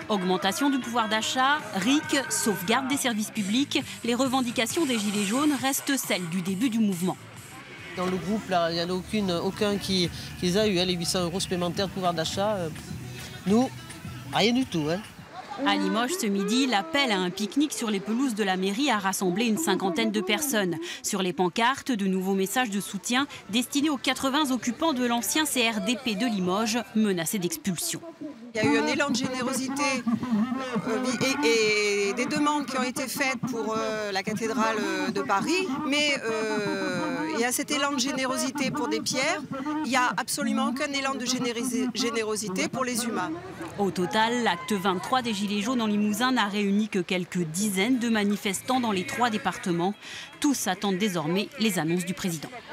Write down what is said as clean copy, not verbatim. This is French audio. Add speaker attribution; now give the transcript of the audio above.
Speaker 1: Augmentation du pouvoir d'achat, RIC, sauvegarde des services publics, les revendications des Gilets jaunes restent celles du début du mouvement.
Speaker 2: Dans le groupe, là, il n'y en a aucun qui les a eu, les 800 € supplémentaires de pouvoir d'achat. Nous, rien du tout.
Speaker 1: À Limoges, ce midi, l'appel à un pique-nique sur les pelouses de la mairie a rassemblé une cinquantaine de personnes. Sur les pancartes, de nouveaux messages de soutien destinés aux 80 occupants de l'ancien CRDP de Limoges, menacés d'expulsion.
Speaker 3: Il y a eu un élan de générosité et des demandes qui ont été faites pour la cathédrale de Paris, mais il y a cet élan de générosité pour des pierres, il n'y a absolument aucun élan de générosité pour les humains.
Speaker 1: Au total, l'acte 23 des Gilets jaunes en Limousin n'a réuni que quelques dizaines de manifestants dans les 3 départements. Tous attendent désormais les annonces du président.